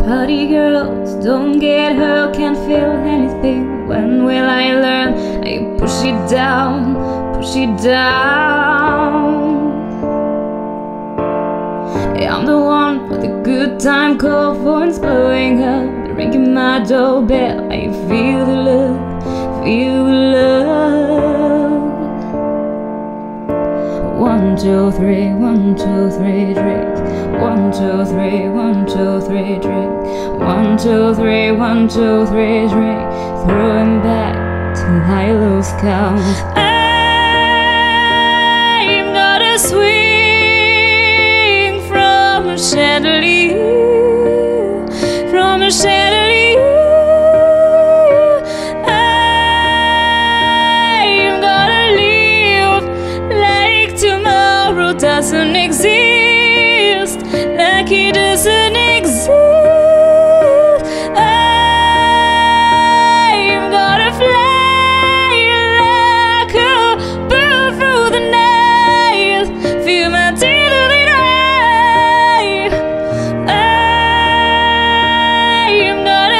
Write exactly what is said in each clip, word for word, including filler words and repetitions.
Party girls don't get hurt, can't feel anything. When will I learn? I push it down, push it down. I'm the one for the good time call, phone's blowing up, ringing my doorbell. I feel the love, feel the love. One, two, three, one, two, three, drink. One, two, three, one, two, three, drink. One, two, three, one, two, three, drink. Throwing back to high lows count. I'm gonna swing from a chandelier, from a chandelier. I'm gonna live like tomorrow doesn't exist, like it doesn't exist. I'm gonna fly like a bird through the night, feel my teeth right. I'm gonna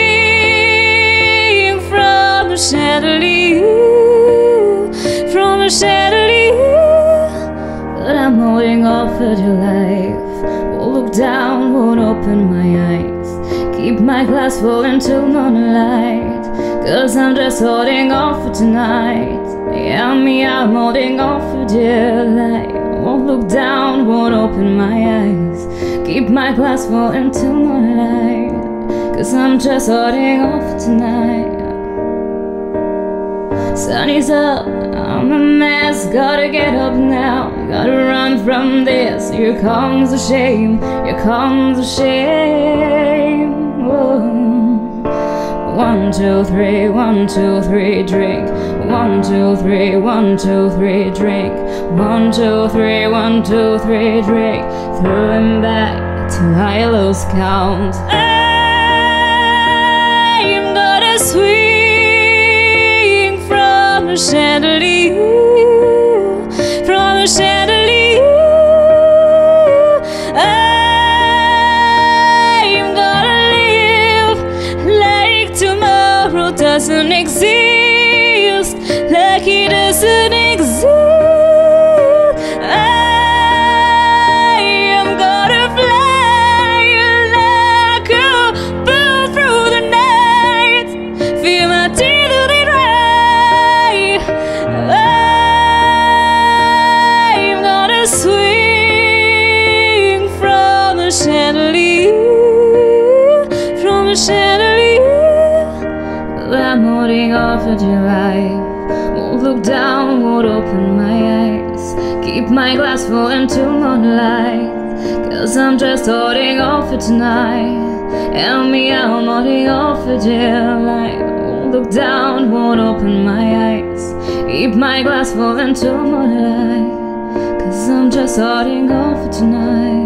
swing from a chandelier, from a chandelier. But I'm holding off for your life. Won't look down, won't open my eyes. Keep my glass full until moonlight, 'cause I'm just holding off for tonight. Yeah, me, I'm holding off for dear life. Won't look down, won't open my eyes. Keep my glass full until moonlight, 'cause I'm just holding off for tonight. Sun is up, I'm a mess, gotta get up now, gotta run from this. Here comes the shame, here comes the shame. Whoa. One, two, three, one, two, three, drink. One, two, three, one, two, three, drink. One, two, three, one, two, three, drink. Throwing back to high lows count. I'm gonna swing from a chandelier, from a chandelier. I'm gonna live like tomorrow doesn't exist, like it doesn't exist. I'm gonna fly like a bird through the night, feel my teeth right. I'm gonna swing from a chandelier, from a chandelier. But I'm holding off for dear life. Won't look down, won't open my eyes. Keep my glass full until moonlight, 'cause I'm just holding off for tonight. And me, I'm holding off for dear life. Won't look down, won't open my eyes. Keep my glass full until moonlight, 'cause I'm just holding off for tonight.